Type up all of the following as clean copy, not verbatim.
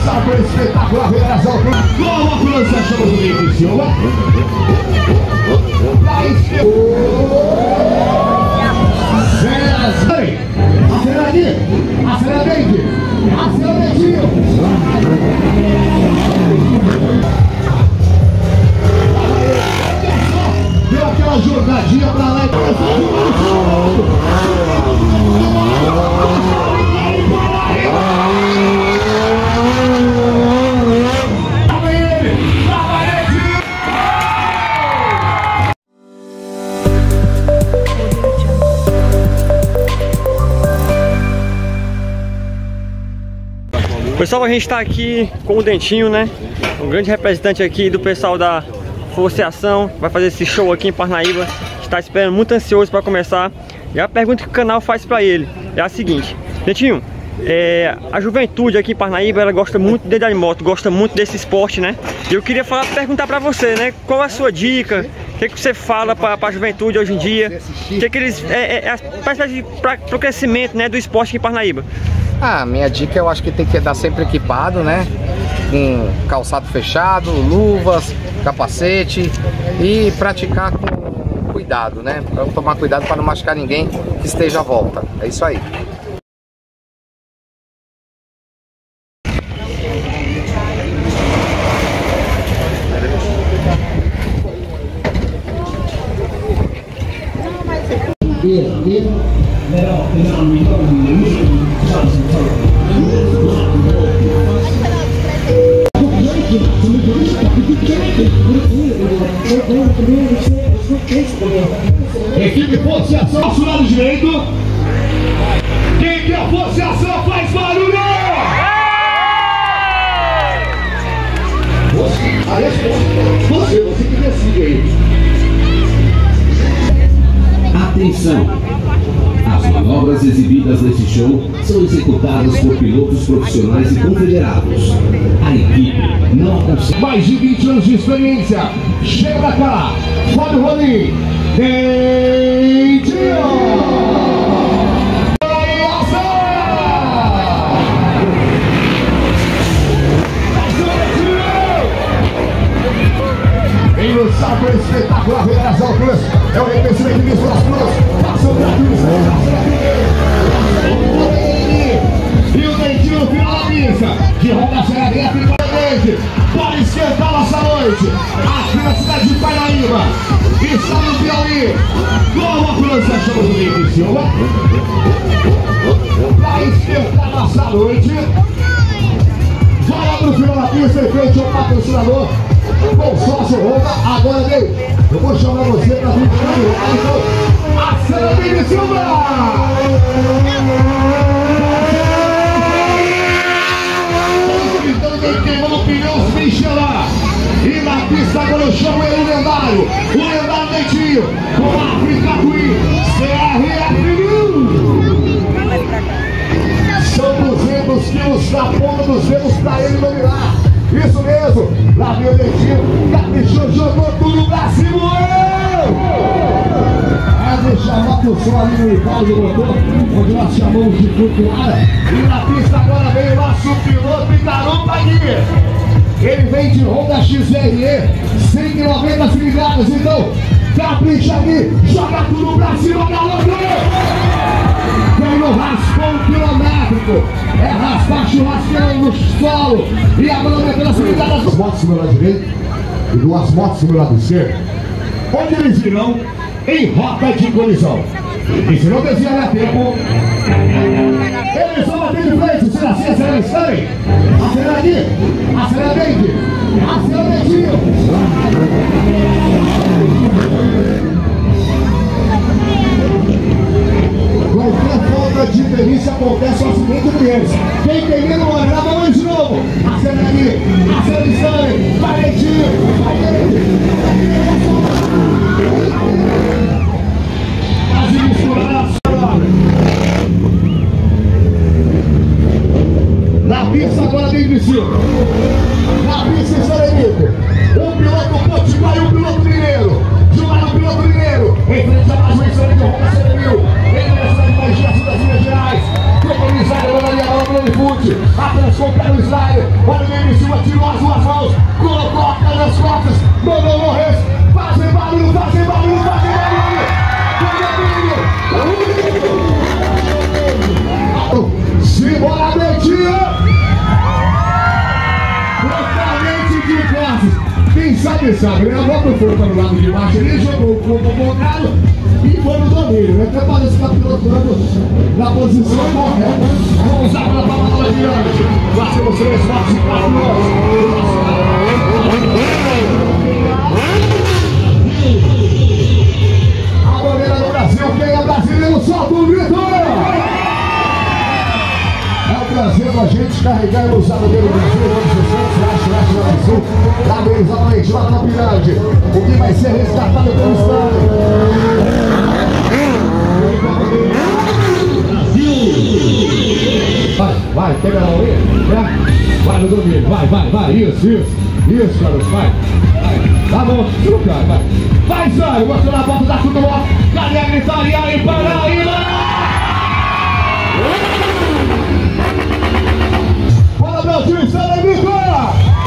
salto espetacular, revelação. Como a França chama o Felipe Silva. Acelera aqui, aceleradamente, aceleradamente. Deu aquela jogadinha pra lá e começou Pessoal, a gente está aqui com o Dentinho, né? Um grande representante aqui do pessoal da Forceação. Vai fazer esse show aqui em Parnaíba. Está esperando, muito ansioso para começar. E a pergunta que o canal faz para ele é a seguinte: Dentinho, a juventude aqui em Parnaíba, ela gosta muito de andar de moto, gosta muito desse esporte, né? E eu queria perguntar para você, né? Qual é a sua dica? O que você fala para a juventude hoje em dia? O que eles para o crescimento, né, do esporte aqui em Parnaíba? Minha dica, eu acho que tem que andar sempre equipado, né? Com calçado fechado, luvas, capacete e praticar com cuidado, né? Vamos tomar cuidado para não machucar ninguém que esteja à volta. É isso aí. Equipe Forceação, nosso lado direito. Quem quer Forceação faz barulho! Você que decide aí. Atenção! As manobras exibidas neste show são executadas por pilotos profissionais e confederados. A equipe não consegue... Mais de 20 anos de experiência. Chega pra cá. Fábio Rolim. Dentinho. Em um salto espetacular, revelação Cruz. É o reconhecimento de suas Cruz. Passou pra Cruz. E o Dentinho no final da pista. De roda serra e para esquentar nossa noite. Aqui na cidade de Parnaíba. Está no Piauí. Como a França chama o Felipe Silva. Para esquentar nossa noite. Vai no final da pista em frente ao patrocinador. Com sócio Honda, agora vem. Eu vou chamar você para vir para o Acelera Felipe Silva! Queimando pneus Michelin. E na pista agora eu chamo ele o lendário Dentinho, com África Queen, CRF. São 200 quilos na ponta dos dedos para ele dominar. Isso mesmo, lá vem o Dentinho, caprichou, jogou tudo pra cima. Deixar o som ali no igual do motor, onde nós chamamos de flutuada. E na pista agora vem o nosso piloto Itarupa Guia. Ele vem de Honda XRE, 190 cilindradas. Então, capricha aqui, joga tudo pra cima, garoto! Vem no raspão quilométrico, é raspar churrasqueiro no solo. E agora aumentando as cilindradas. Duas motos no lado direito e duas motos no lado esquerdo, onde eles virão em rota de colisão. E se não desviar a tempo, eles vão bater de frente. Se assim, acelera estranho. Acelera aqui, aceleradamente, aceleradamente. Qualquer falta de perícia acontece um acidente com eles. Quem tem medo, olha, dá pra mão de novo. Acelera aqui, acelera estranho. Vai lentinho, vai lentinho. Na pista agora tem Vinícius. Na pista está Henrique. Um piloto potiguar e um piloto mineiro. Jogar no piloto mineiro. Em frente a mais uma história de Honda CR1000. Em velocidade mais gesto das Minas Gerais. Compromisado agora ali a bola do Fute. Palmeiras com o pé no slide. Olha o meio em cima, tirou as duas mãos, colocou a pé nas costas, mandou morrer. Fazem barulho, fazem barulho, fazem barulho. Simbora, Betinho! Totalmente de costas. Quem sabe, sabe, né? A bola foi para o lado de baixo, ele jogou o corpo bocado e foi no domínio, né? Até parece que está pilotando na posição correta. Vamos usar para a palavra adiante. Lá temos 3, 4, 4 a bandeira do Brasil, quem é brasileiro, solta o grito! É um prazer pra gente carregar e usar o bandeira do Brasil, lá vem exatamente, lá na pirâmide, o que vai ser resgatado pelo estado. Vai, pega a mão aí, né? Vai no domínio, vai, isso, garoto, vai. Tá bom, chuca, vai. Vai, Zóio, mostrou na volta da futebol, cadê a gritaria aí, Paraíba? Bora, Brasil, sai da vitória!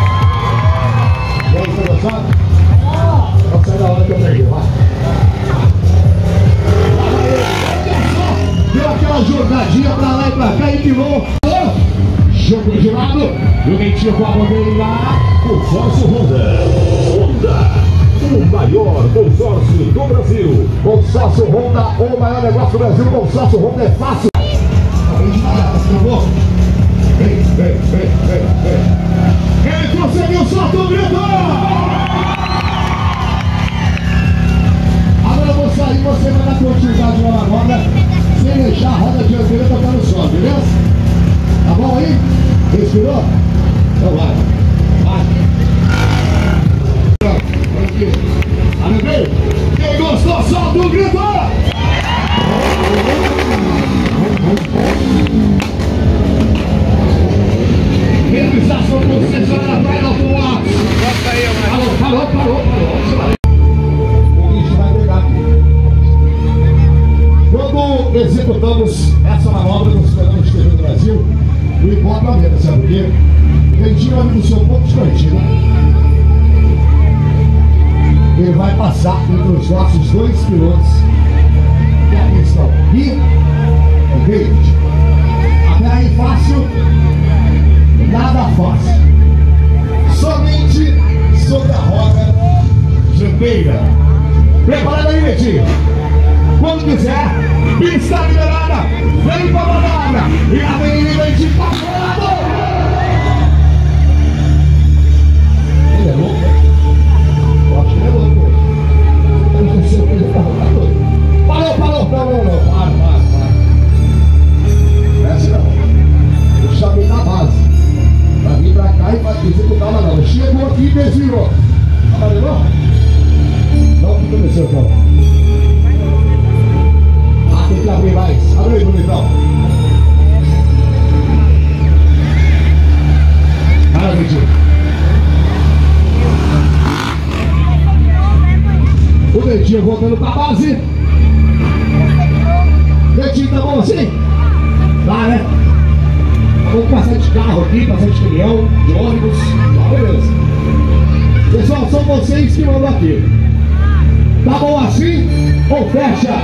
E aí, você gostou? Vamos sair da hora que eu peguei, vai. Deu aquela jogadinha pra lá e pra cá e pilou. Jogo de lado, e o Dentinho com a bandeira lá. Consórcio Honda. Honda, o maior consórcio do Brasil. Consórcio Honda, o maior negócio do Brasil. Consórcio Honda é fácil. Vem. Ele conseguiu, solta o grito! Agora eu vou sair, você vai dar continuidade na roda, sem deixar a roda dianteira tocar no som, beleza? Tá bom aí? Respirou? Então vai. Aqui. Aleluia! Quem gostou, solta o grito! Realização concessionária vai no ar. Parou. O bicho vai pegar. Quando executamos essa manobra nos canais de TV do Brasil, o Ibope aumenta, sabe por quê? Ele tira no seu ponto de partida. Ele vai passar entre os nossos 2 pilotos. E a questão aqui é verde. Até aí fácil. Nada fácil. Somente sobre a roda jambeira. Preparado aí, Betinho? Quando quiser, pista liberada. Vem pra manobra. E a avenida de passado. Ele é louco, né? Eu acho que ele é louco. Eu não sei se ele tá louco. Parou. Não. Para. Desce não. Eu chamei na base. Pra vir pra cá e pra executar uma não. Chegou aqui e desvirou. Amarelou? Não, o que aconteceu, então? Tem que abrir mais. Abre aí, bonitão. Cara, Betinho. O Betinho voltando pra base. Betinho, tá bom assim? Tá, né? Vamos passar de carro aqui, passar de caminhão, de ônibus. Tá, beleza. Pessoal, são vocês que mandam aqui. Tá bom assim ou fecha?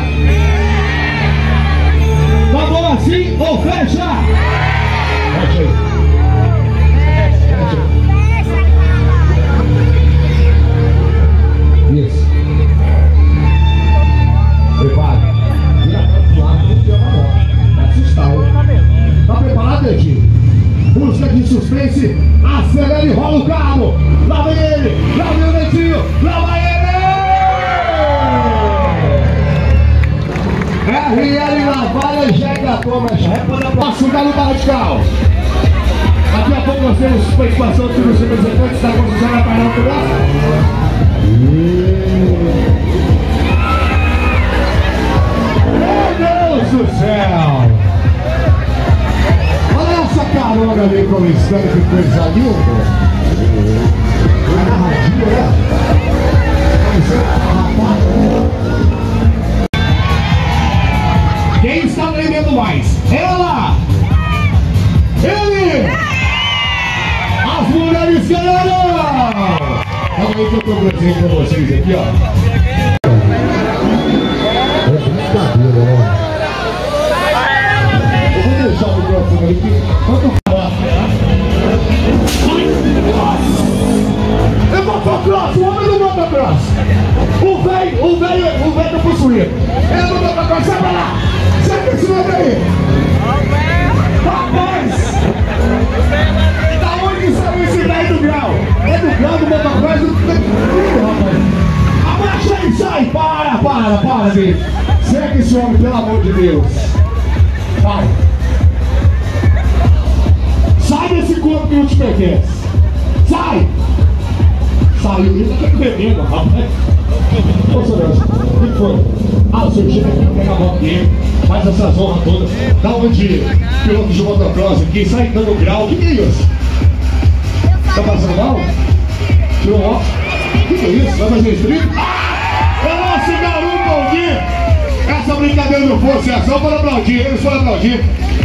Tá bom assim ou fecha? Fecha aí. Isso. Prepara. Vira pra lado, não tem uma moto. Vai assustar, hein? Tá preparado, Edinho? Busca de suspense. Acelera e rola o carro. Lá vem ele. Lá vem o Netinho. Lá vai ele. RL Navalha já engatou, mas já é para o próximo garoto radical. Daqui a pouco nós temos participação dos representantes da concessionária para o nosso. Meu Deus do céu! Olha essa carona ali com o instante, que coisa linda! Agarradinha, né? Quem está vendendo mais? Ela! Ele! as mulheres ganharam! Calma aí que eu tô presente pra vocês aqui, ó. É brincadeira, né? Eu vou deixar o microfone aqui. Quando falar. É motocross, o homem do motocross. O velho do possuído. É do motocross, sai pra lá. Sai pra esse homem aí. Rapaz! Da onde saiu esse velho do grau? É do grau do motocross do rapaz. Abaixa aí, sai! Para, bicho! Segue esse homem, pelo amor de Deus! Vai! Sai desse corpo que não te pertence! Sai! Saiu, ele tá bebendo, rapaz! Ô, senhor, o que foi? Ah, o senhor chega aqui, pega a moto dele, faz essas honras todas, dá uma de piloto de motocross aqui, sai dando grau, que é isso? Tá passando mal? Tirou o óculos? Que é isso? Vai fazer strip? É nosso garoto Aldir! Essa brincadeira não fosse ação para aplaudir, eles foram aplaudir.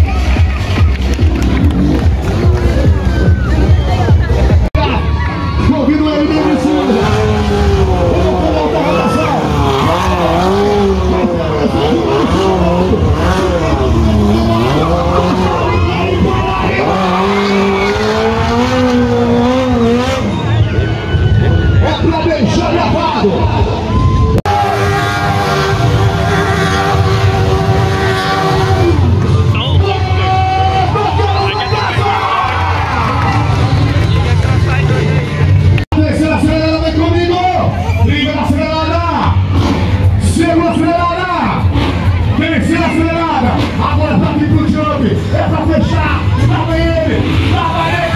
Convido ele mesmo em cima. Vamos voltar a relação. É pra deixar gravado. Agora tá aqui pro Jump, é pra fechar, trava ele,